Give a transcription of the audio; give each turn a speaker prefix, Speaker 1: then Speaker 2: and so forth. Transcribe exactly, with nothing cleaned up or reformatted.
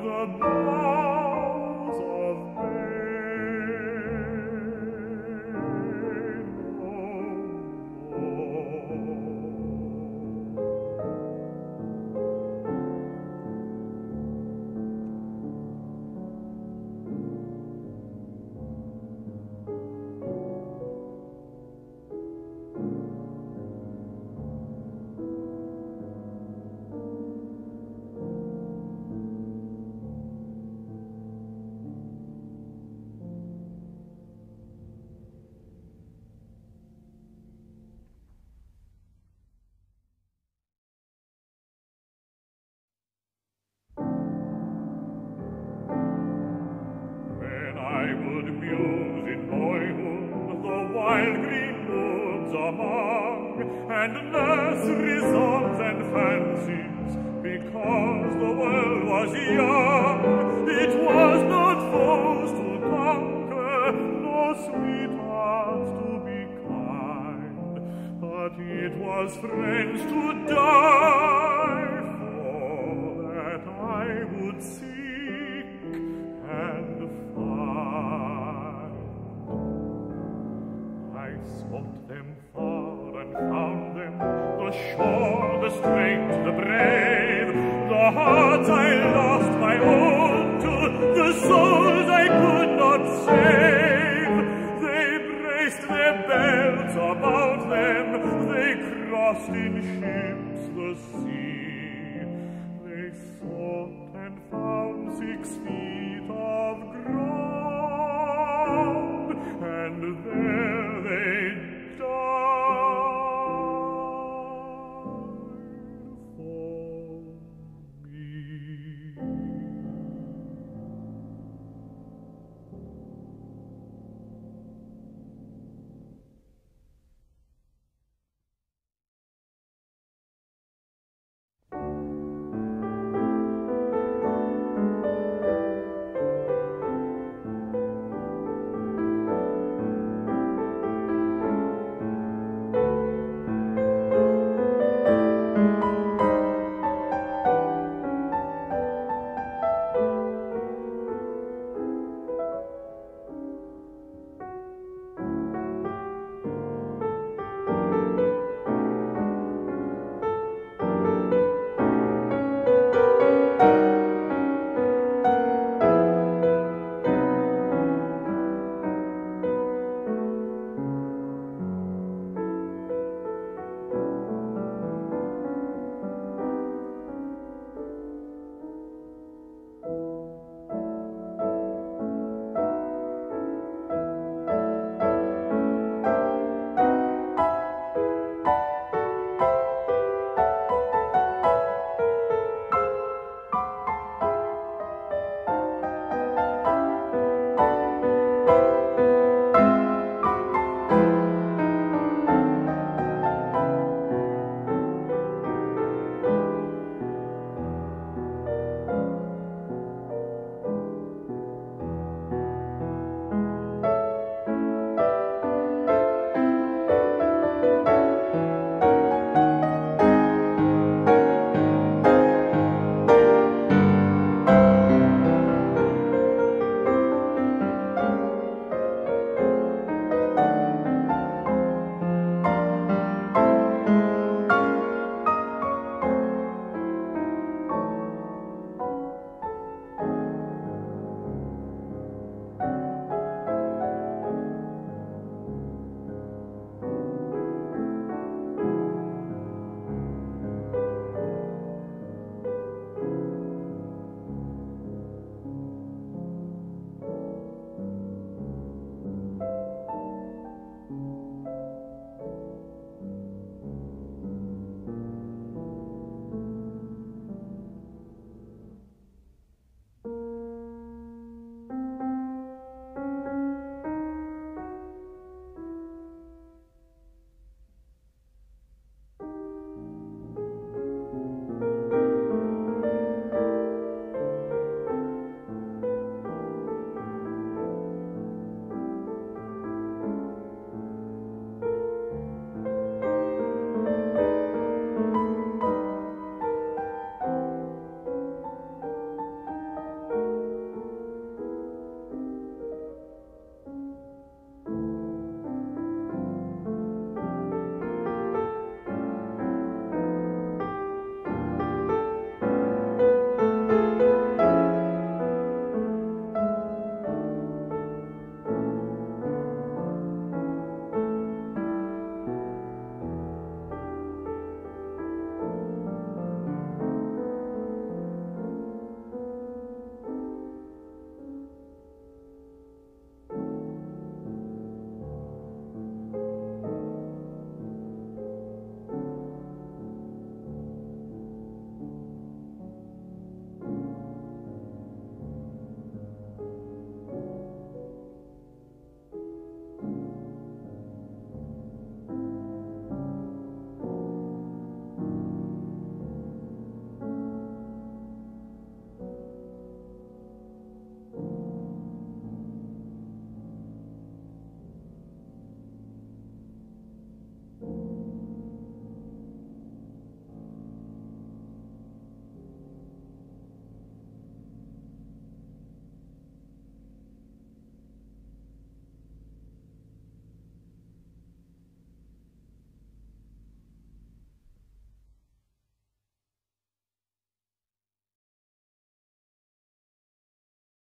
Speaker 1: the boughs of Maine no more. I would muse in boyhood the wild green woods among, and nursery songs and fancies, because the world was young. It was not foes to conquer, nor sweethearts to be kind, but it was friends to die for, that I would seek and find. I sought them far and found them, the sure, the straight, the brave, the hearts I lost my own to, the souls I could not save. They braced their belts about them, they crossed in ships the sea. They sought and found six feet